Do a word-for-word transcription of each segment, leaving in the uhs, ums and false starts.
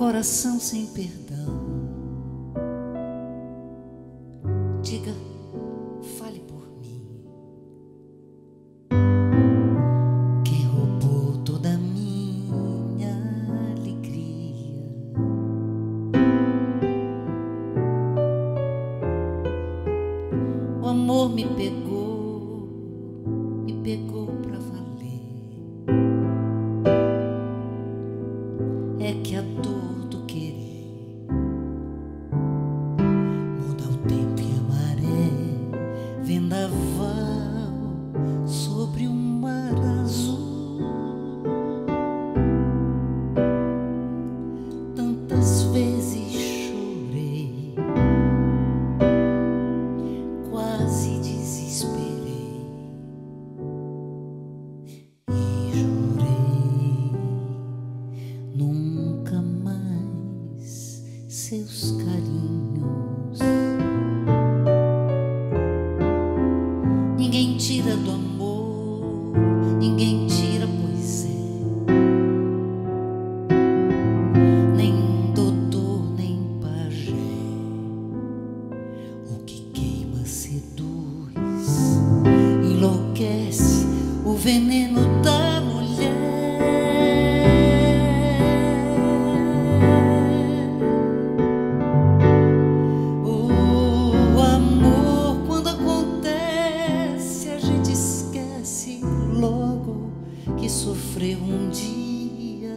coração sem perdão. Diga, fale por mim. Quem roubou toda a minha alegria? O amor me pegou, me pegou pra valer. É que a dor do querer muda o tempo e a maré, vendaval sobre um mar azul. Tantas vezes chorei, quase desesperei e jurei nunca mais seus carinhos. Ninguém tira do amor, ninguém tira, pois é. Nem doutor, nem pajé. O que queima seduz, enlouquece o veneno da mulher. O amor, quando acontece, a gente esquece logo que sofreu um dia.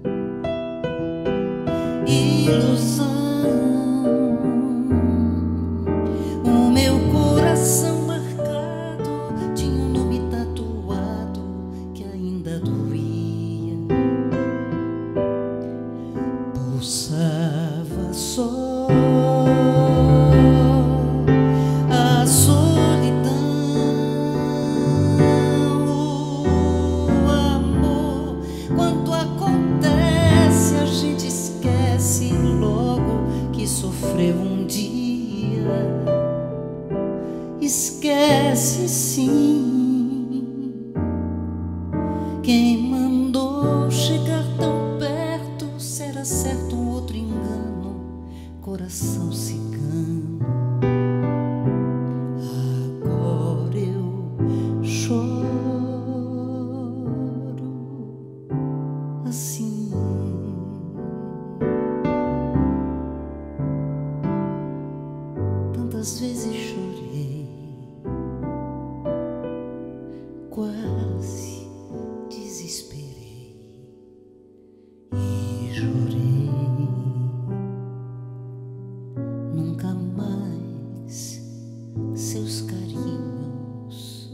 Ilusão. O meu coração marcado tinha um nome tatuado que ainda doía. Pulsava só a solidão. O amor, quando acontece, a gente esquece logo que sofreu um dia. Esquece sim. Quem mandou chegar tão perto? Será certo um outro engano, coração cigano. Agora eu choro assim. Tantas vezes chorei, quase desesperei e jurei nunca mais seus carinhos.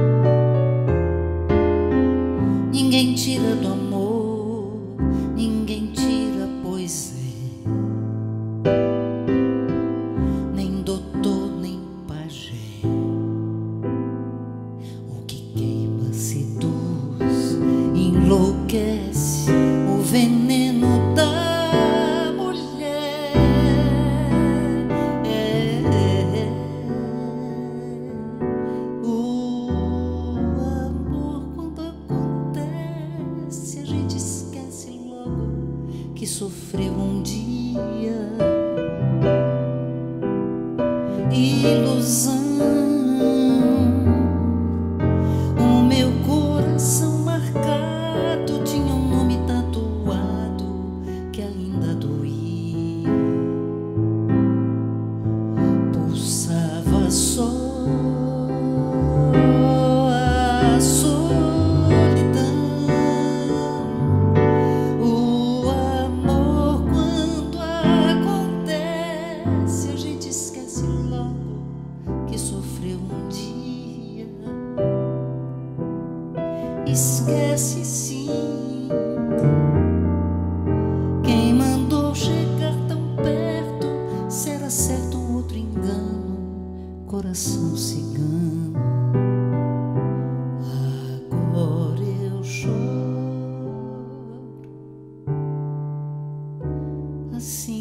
Ninguém tira do amor, ninguém tira, pois é. Nem doutor, nem pajé. O que queima seduz, enlouquece o veneno da mulher. É, é, é. O amor, quando acontece, a gente esquece logo que sofreu um dia. Ilusão. O meu coração marcado tinha um nome tatuado que ainda doía. Pulsava só a solidão. O amor, quando acontece, a gente esquece logo que sofreu um dia. Esquece sim. Quem mandou chegar tão perto? Será certo um outro engano, coração cigano. Agora eu choro assim.